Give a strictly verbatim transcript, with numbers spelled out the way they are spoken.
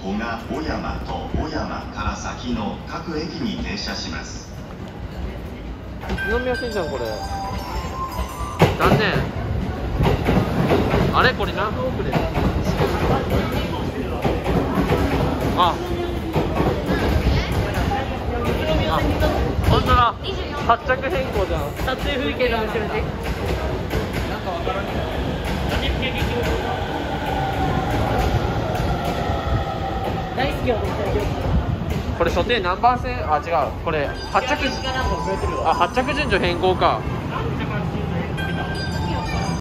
古賀小山と小山から先の各駅に停車します。 宇都宮線じゃんこれ。残念。あれこれ何分遅れ？ああ、本当だ。発着変更じゃん。撮影風景の後ろで。なんかわからんけど。大好きよ。これ所定何番線？あ、違う。これ発着。あ、発着順序変更か。